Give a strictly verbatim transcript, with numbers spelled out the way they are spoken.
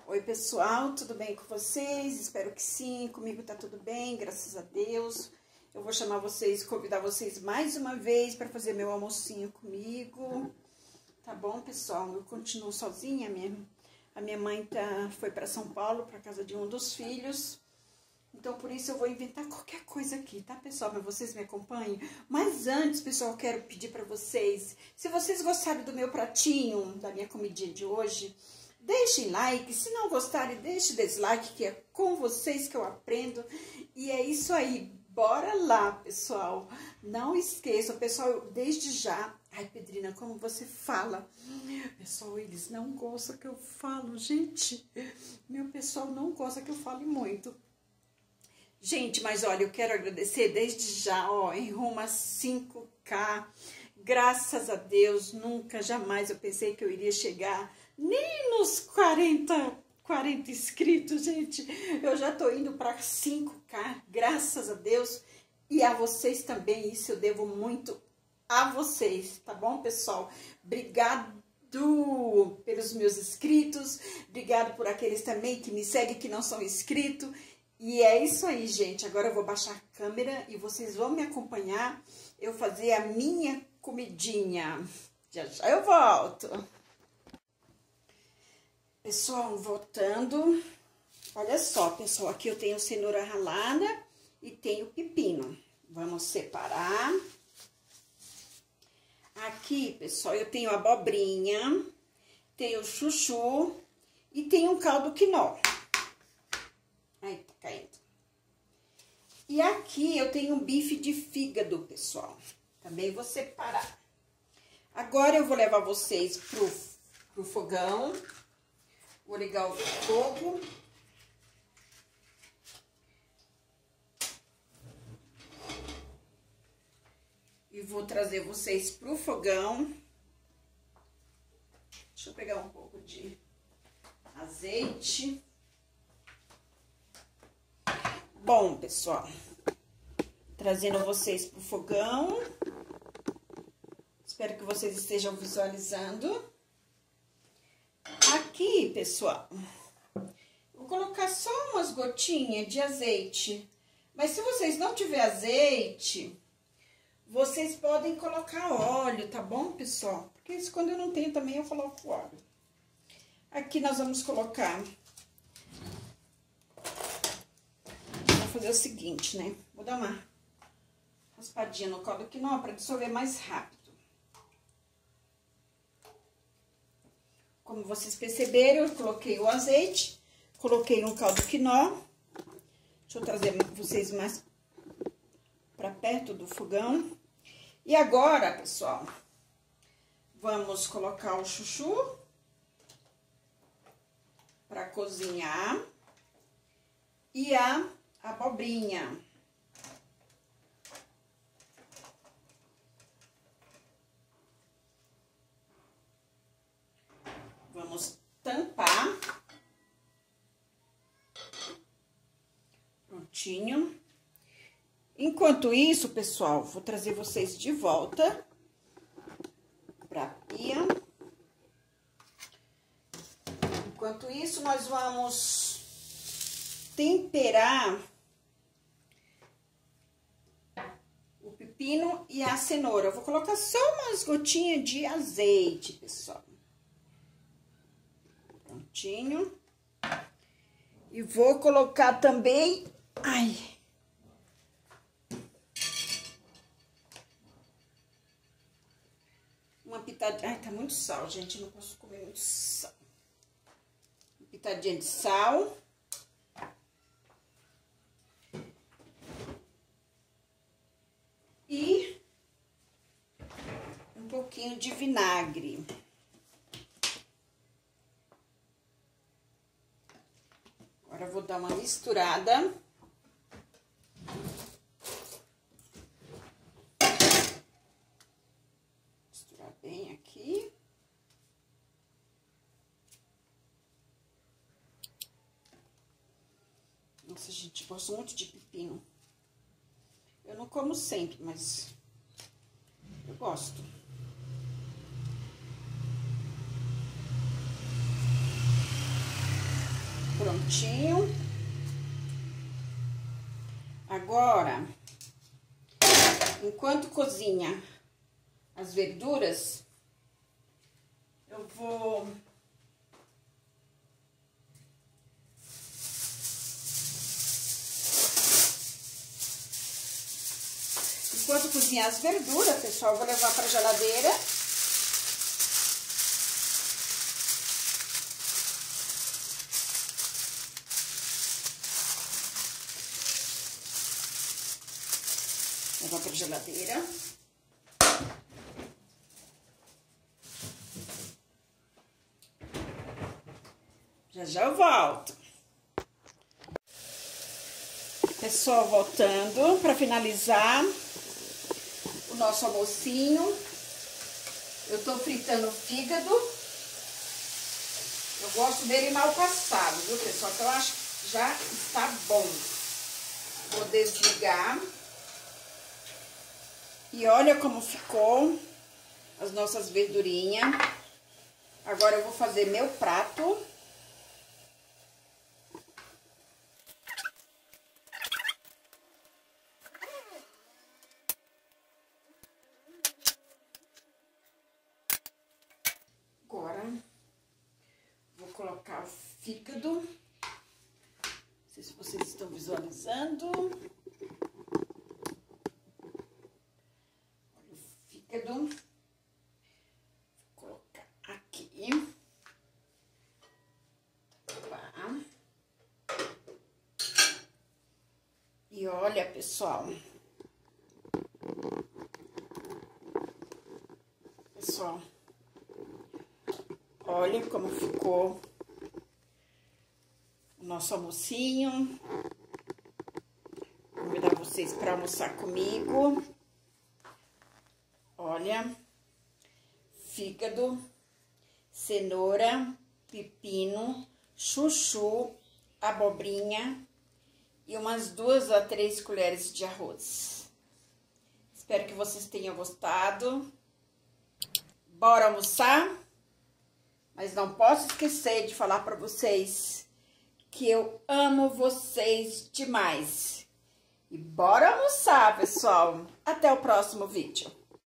Oi pessoal, tudo bem com vocês? Espero que sim, comigo tá tudo bem, graças a Deus. Eu vou chamar vocês, convidar vocês mais uma vez para fazer meu almocinho comigo. Tá bom, pessoal? Eu continuo sozinha, minha, a minha mãe tá, foi para São Paulo, para casa de um dos filhos. Então, por isso eu vou inventar qualquer coisa aqui, tá, pessoal? Mas vocês me acompanhem. Mas antes, pessoal, eu quero pedir para vocês, se vocês gostaram do meu pratinho, da minha comidinha de hoje, deixem like. Se não gostarem, deixem dislike, que é com vocês que eu aprendo. E é isso aí. Bora lá, pessoal. Não esqueçam, pessoal, desde já... Ai, Pedrina, como você fala? Pessoal, eles não gostam que eu falo, gente. Meu pessoal não gosta que eu fale muito. Gente, mas olha, eu quero agradecer desde já, ó, em rumo a cinco K. Graças a Deus, nunca, jamais eu pensei que eu iria chegar nem nos quarenta, quarenta inscritos, gente. Eu já tô indo para cinco K, graças a Deus. E a vocês também, isso eu devo muito a vocês, tá bom, pessoal? Obrigado pelos meus inscritos, obrigado por aqueles também que me seguem, que não são inscritos. E é isso aí, gente. Agora eu vou baixar a câmera e vocês vão me acompanhar eu fazer a minha comidinha. Já já eu volto. Pessoal, voltando. Olha só, pessoal, aqui eu tenho cenoura ralada e tenho pepino. Vamos separar. Aqui, pessoal, eu tenho abobrinha, tenho chuchu e tenho um caldo quinó. Ai, tá caindo. E aqui eu tenho um bife de fígado, pessoal. Também vou separar. Agora eu vou levar vocês pro, pro fogão. Vou ligar o fogo. E vou trazer vocês pro fogão. Deixa eu pegar um pouco de azeite. Bom, pessoal, trazendo vocês pro fogão. Espero que vocês estejam visualizando. Aqui, pessoal, vou colocar só umas gotinhas de azeite. Mas se vocês não tiverem azeite, vocês podem colocar óleo, tá bom, pessoal? Porque isso, quando eu não tenho também, eu coloco óleo. Aqui nós vamos colocar... Vou fazer o seguinte, né? Vou dar uma raspadinha no caldo quinó para dissolver mais rápido. Como vocês perceberam, eu coloquei o azeite, coloquei um caldo quinó. Deixa eu trazer vocês mais para perto do fogão. E agora, pessoal, vamos colocar o chuchu para cozinhar e a abobrinha. Vamos tampar. Prontinho. Enquanto isso, pessoal, vou trazer vocês de volta para a pia. Enquanto isso, nós vamos temperar o pepino e a cenoura. Eu vou colocar só umas gotinhas de azeite, pessoal. Prontinho. E vou colocar também... Ai... Uma pitadinha... Ai, tá muito sal, gente. Eu não posso comer muito sal. Uma pitadinha de sal. E um pouquinho de vinagre. Agora eu vou dar uma misturada. Misturar bem aqui. Nossa, gente, gosto muito de pepino. Eu não como sempre, mas eu gosto. prontinho. Agora, enquanto cozinha as verduras, eu vou enquanto cozinha as verduras, pessoal, eu vou levar para a geladeira. Levar para a geladeira. Já já eu volto. Pessoal, voltando para finalizar o nosso almocinho. Eu tô fritando o fígado. Eu gosto dele mal passado, viu, pessoal? Então, eu acho que já está bom. Vou desligar. E olha como ficou as nossas verdurinhas. Agora eu vou fazer meu prato. Agora vou colocar o fígado. Não sei se vocês estão visualizando. Olha o fígado. Vou colocar aqui. Tá. E olha, pessoal. Pessoal. Olha como ficou o nosso almocinho. Vou convidar vocês para almoçar comigo. Olha, fígado, cenoura, pepino, chuchu, abobrinha e umas duas a três colheres de arroz. Espero que vocês tenham gostado. Bora almoçar? Mas não posso esquecer de falar para vocês que eu amo vocês demais. E bora almoçar, pessoal. Até o próximo vídeo.